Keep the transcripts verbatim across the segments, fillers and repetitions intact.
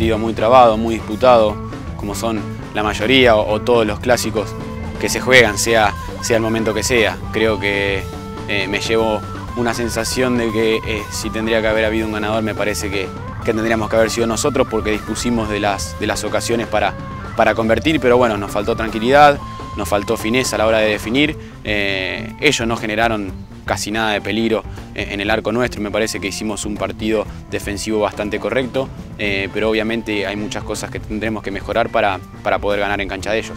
partido muy trabado, muy disputado, como son la mayoría o, o todos los clásicos que se juegan, sea, sea el momento que sea. Creo que eh, me llevo una sensación de que eh, si tendría que haber habido un ganador, me parece que, que tendríamos que haber sido nosotros, porque dispusimos de las, de las ocasiones para, para convertir, pero bueno, nos faltó tranquilidad, nos faltó fineza a la hora de definir. Eh, ellos no generaron casi nada de peligro en el arco nuestro, me parece que hicimos un partido defensivo bastante correcto, eh, pero obviamente hay muchas cosas que tendremos que mejorar para, para poder ganar en cancha de ellos.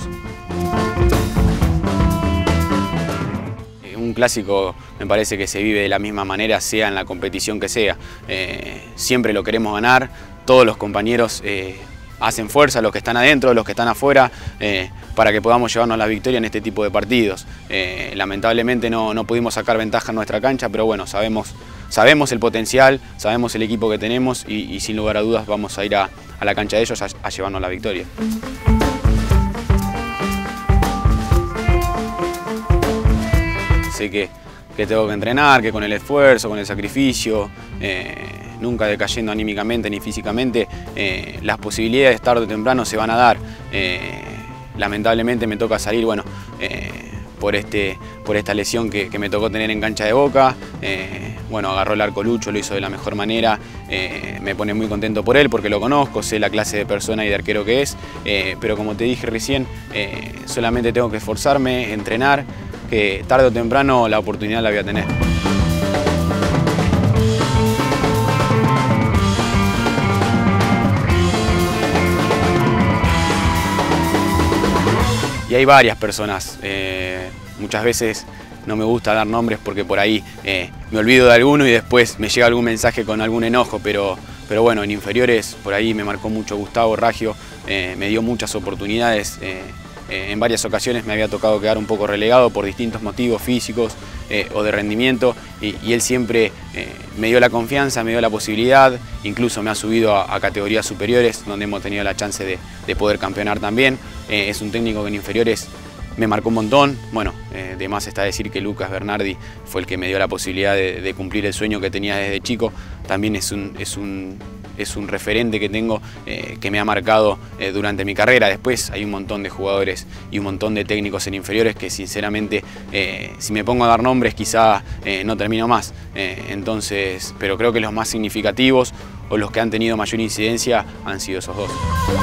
Un clásico me parece que se vive de la misma manera, sea en la competición que sea. Eh, siempre lo queremos ganar, todos los compañeros eh, hacen fuerza, los que están adentro, los que están afuera, eh, para que podamos llevarnos la victoria en este tipo de partidos. Eh, lamentablemente no, no pudimos sacar ventaja en nuestra cancha, pero bueno, sabemos, sabemos el potencial, sabemos el equipo que tenemos y, y sin lugar a dudas vamos a ir a, a la cancha de ellos a, a llevarnos la victoria. Sé que, que tengo que entrenar, que con el esfuerzo, con el sacrificio, eh, nunca decayendo anímicamente ni físicamente, eh, las posibilidades tarde o temprano se van a dar. Eh, lamentablemente me toca salir, bueno, eh, por, este, por esta lesión que, que me tocó tener en cancha de Boca. Eh, bueno, agarró el arco Lucho, lo hizo de la mejor manera, eh, me pone muy contento por él porque lo conozco, sé la clase de persona y de arquero que es, eh, pero como te dije recién, eh, solamente tengo que esforzarme, entrenar, que tarde o temprano la oportunidad la voy a tener. Y hay varias personas, eh, muchas veces no me gusta dar nombres porque por ahí eh, me olvido de alguno y después me llega algún mensaje con algún enojo, pero, pero bueno, en inferiores por ahí me marcó mucho Gustavo Raggio, eh, me dio muchas oportunidades. Eh, Eh, en varias ocasiones me había tocado quedar un poco relegado por distintos motivos físicos eh, o de rendimiento y, y él siempre eh, me dio la confianza, me dio la posibilidad, incluso me ha subido a, a categorías superiores donde hemos tenido la chance de, de poder campeonar también. Eh, es un técnico que en inferiores me marcó un montón. Bueno, eh, de más está decir que Lucas Bernardi fue el que me dio la posibilidad de, de cumplir el sueño que tenía desde chico. También es un, es un es un referente que tengo eh, que me ha marcado eh, durante mi carrera. Después hay un montón de jugadores y un montón de técnicos en inferiores que sinceramente eh, si me pongo a dar nombres quizá eh, no termino más. Eh, entonces, pero creo que los más significativos o los que han tenido mayor incidencia han sido esos dos.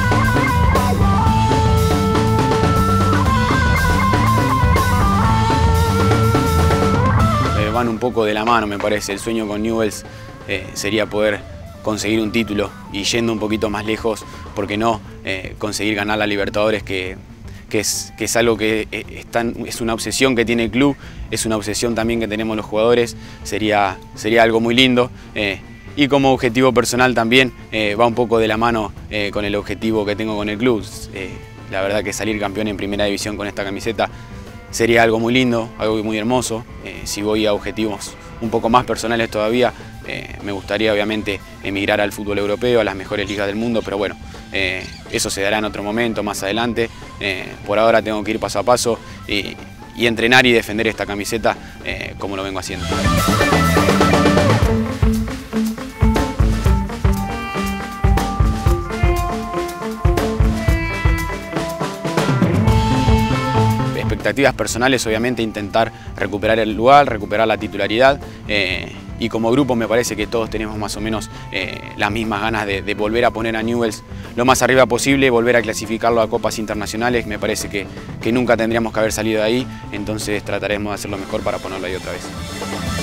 Eh, van un poco de la mano, me parece. El sueño con Newell's eh, sería poder conseguir un título y yendo un poquito más lejos, ¿por qué no eh, conseguir ganar la Libertadores, que, que, es, que es algo que es, tan, es una obsesión que tiene el club, es una obsesión también que tenemos los jugadores, sería, sería algo muy lindo. Eh, y como objetivo personal también eh, va un poco de la mano eh, con el objetivo que tengo con el club. Eh, la verdad que salir campeón en primera división con esta camiseta sería algo muy lindo, algo muy hermoso. Eh, si voy a objetivos un poco más personales todavía, eh, me gustaría obviamente emigrar al fútbol europeo, a las mejores ligas del mundo, pero bueno, eh, eso se dará en otro momento, más adelante. Eh, por ahora tengo que ir paso a paso y, y entrenar y defender esta camiseta eh, como lo vengo haciendo. Expectativas personales, obviamente intentar recuperar el lugar, recuperar la titularidad, eh, y como grupo me parece que todos tenemos más o menos eh, las mismas ganas de, de volver a poner a Newell's lo más arriba posible, volver a clasificarlo a copas internacionales. Me parece que, que nunca tendríamos que haber salido de ahí, entonces trataremos de hacer lo mejor para ponerlo ahí otra vez.